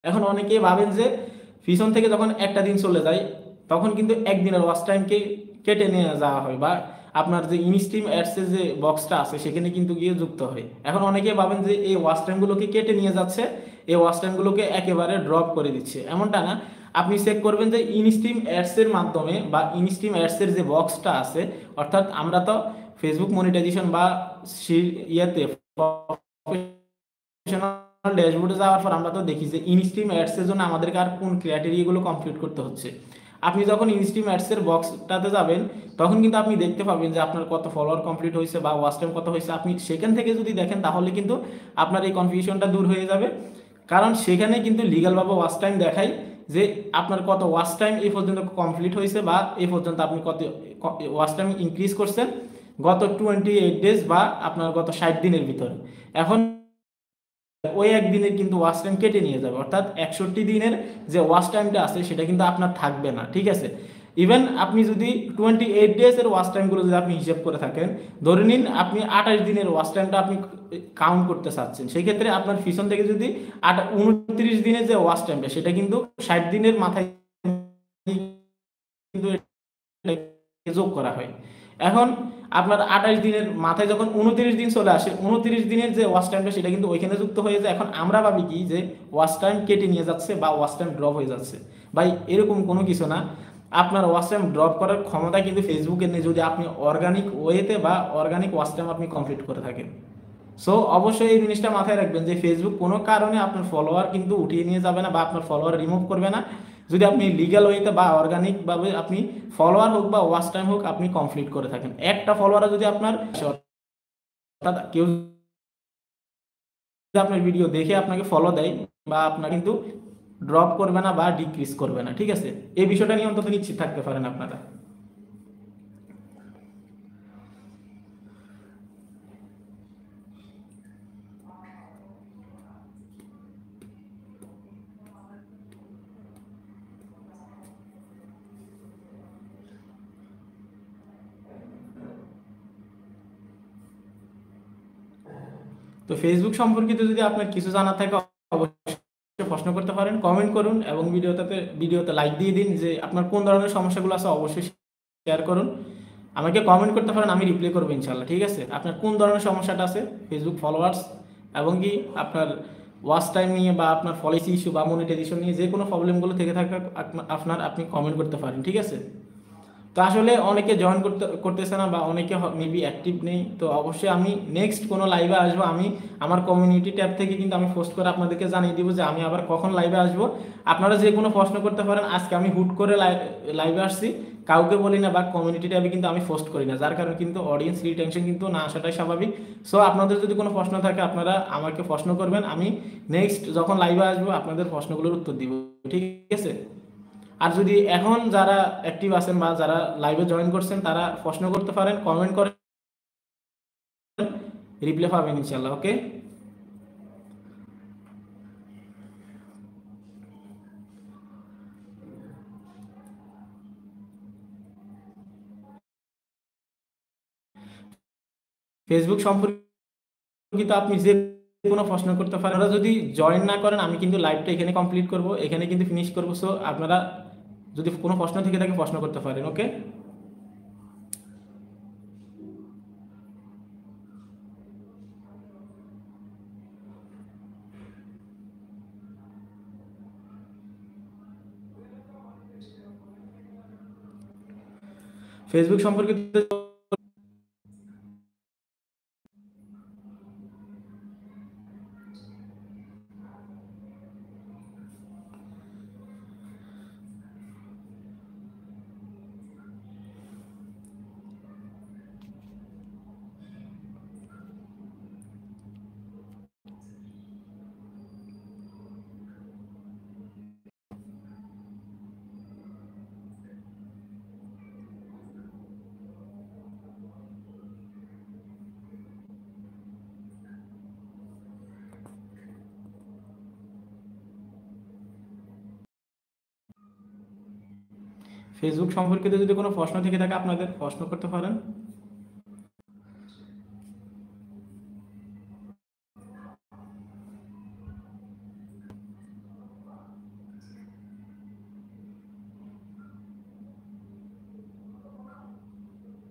এখন অনেকেই ভাবেন যে পিছন থেকে যখন একটা দিন চলে যায় তখন কিন্তু একদিনের ওয়াচ টাইমকে কেটে নিয়ে যাওয়া হয়, বা আপনার যে ইনস্ট্রিম অ্যাডসের যে বক্সটা আছে সেখানে কিন্তু গিয়ে যুক্ত হয়। এখন অনেকেই ভাবেন যে এই ওয়াচ টাইমগুলোকে কেটে নিয়ে যাচ্ছে, এই ওয়াচ টাইমগুলোকে একেবারে ড্রপ করে দিচ্ছে, এমনটা না। আপনি চেক করবেন যে ইনস্ট্রিম অ্যাডসের মাধ্যমে বা ইনস্ট্রিম অ্যাডসের যে বক্সটা আছে, অর্থাৎ আমরা তো ফেসবুক মনিটাইজেশন বা ইয়েতে ড্যাশবোর্ডে যাওয়ার পর আমরা তো দেখি যে ইনস্ট্রিম অ্যাডস এর জন্য আমাদেরকে আর কোন ক্রাইটেরিয়াগুলো কমপ্লিট করতে হচ্ছে। আপনি যখন ইনস্ট্রিম অ্যাডস এর বক্সটাতে যাবেন তখন কিন্তু আপনি দেখতে পাবেন যে আপনার কত ফলোয়ার কমপ্লিট হয়েছে বা ওয়াচ টাইম কত হয়েছে। আপনি সেখান থেকে যদি দেখেন তাহলে কিন্তু আপনার এই কনফিউশনটা দূর হয়ে যাবে, কারণ সেখানে কিন্তু লিগ্যালভাবে ওয়াচ টাইম দেখায় যে আপনার কত ওয়াচ টাইম এই পর্যন্ত কমপ্লিট হয়েছে বা এই পর্যন্ত আপনি কত ওয়াচ টাইম ইনক্রিজ করছেন গত 28 ডেজ বা আপনার গত 60 দিনের ভিতরে। এখন ওই একদিনের কিন্তু ওয়াচ টাইম কেটে নিয়ে যাবে, অর্থাৎ 61 দিনের যে ওয়াচ টাইমটা আছে সেটা কিন্তু আপনার থাকবে না, ঠিক আছে। ইভেন আপনি যদি 28 ডেজ এর ওয়াচ টাইমগুলো যদি আপনি হিসেব করে থাকেন, ধরে নিন আপনি 28 দিনের ওয়াচ টাইমটা আপনি কাউন্ট করতে চাচ্ছেন, সেই ক্ষেত্রে আপনার পিছন থেকে যদি 29 দিনের যে ওয়াচ টাইমটা সেটা কিন্তু 60 দিনের মাথায় কিন্তু যোগ করা হয়। এখন আপনার 28 দিনের মাথায় যখন 29 দিন চলে আসে, 29 দিনের যে ওয়াচ টাইমটা সেটা কিন্তু ওইখানে যুক্ত হয়ে যায়। এখন আমরা ভাবি কি যে ওয়াচ টাইম কেটে নিয়ে যাচ্ছে বা ওয়াচ টাইম ড্রপ হয়ে যাচ্ছে। ভাই এরকম কোনো কিছু না। আপনার ওয়াচ টাইম ড্রপ করার ক্ষমতা কিন্তু ফেসবুকের নেই যদি আপনি অর্গানিক ওয়েতে বা অর্গানিক ওয়াচ টাইম আপনি কমপ্লিট করে থাকেন। সো অবশ্যই এই জিনিসটা মাথায় রাখবেন যে ফেসবুক কোনো কারণে আপনার ফলোয়ার কিন্তু উঠিয়ে নিয়ে যাবে না বা আপনার ফলোয়ার রিমুভ করবে না যদি আপনি লিগ্যাল ওয়েতে বা অর্গানিক ভাবে আপনি ফলোয়ার হোক বা ওয়াচ টাইম হোক আপনি কমপ্লিট করে থাকেন। একটা ফলোয়ার যদি আপনার অর্থাৎ কেউ যদি আপনার ভিডিও দেখে আপনাকে ফলো দেয় বা আপনার কিন্তু ড্রপ করবে না বা ডিক্রিজ করবে না, ঠিক আছে। এই বিষয়টা নিয়ে অন্তত নিশ্চিত থাকতে পারেন আপনারা। তো ফেসবুক সম্পর্কিত যদি আপনার কিছু জানা থাকে অবশ্যই প্রশ্ন করতে পারেন, কমেন্ট করুন এবং ভিডিওতে লাইক দিয়ে দিন। যে আপনার কোন ধরনের সমস্যাগুলো আছে অবশ্যই শেয়ার করুন, আমাকে কমেন্ট করতে পারেন, আমি রিপ্লাই করবো ইনশাল্লাহ, ঠিক আছে। আপনার কোন ধরনের সমস্যাটা আছে ফেসবুক ফলোয়ার্স এবং কি আপনার ওয়াচ টাইম নিয়ে বা আপনার পলিসি ইস্যু বা মনিটাইজেশন নিয়ে যে কোনো প্রবলেমগুলো থেকে থাকে আপনি কমেন্ট করতে পারেন, ঠিক আছে। তো আসলে অনেকে জয়েন করতেছে না বা অনেকে মেবি অ্যাক্টিভ নেই। তো অবশ্যই আমি নেক্সট কোনো লাইভে আসবো, আমি আমার কমিউনিটি ট্যাব থেকে কিন্তু আমি পোস্ট করে আপনাদেরকে জানিয়ে দিব যে আমি আবার কখন লাইভে আসবো। আপনারা যে কোনো প্রশ্ন করতে পারেন। আজকে আমি হুট করে লাইভে আসছি, কাউকে বলি না বা কমিউনিটি ট্যাবে কিন্তু আমি পোস্ট করি না, যার কারণে কিন্তু অডিয়েন্স রিটেনশন কিন্তু না আসাটাই স্বাভাবিক। সো আপনাদের যদি কোনো প্রশ্ন থাকে আপনারা আমাকে প্রশ্ন করবেন, আমি নেক্সট যখন লাইভে আসবো আপনাদের প্রশ্নগুলোর উত্তর দিব, ঠিক আছে। আর যদি এখন যারা অ্যাক্টিভ আছেন বা যারা লাইভে জয়েন করছেন তারা প্রশ্ন করতে পারেন, কমেন্ট করেন, রিপ্লাই পাবেন ইনশাল্লাহ, ওকে। ফেসবুক সম্পর্কিত আপনি যে কোনো প্রশ্ন করতে পারেন। আপনারা যদি জয়েন না করেন আমি কিন্তু লাইভটা এখানে কমপ্লিট করব, এখানে কিন্তু ফিনিশ করবো। সো আপনারা যদি কোনো প্রশ্ন থেকে থাকে প্রশ্ন করতে পারেন, ওকে। ফেসবুক সম্পর্কিত ফেসবুক সম্পর্কিত যদি কোনো প্রশ্ন থেকে থাকে আপনাদের প্রশ্ন করতে পারেন।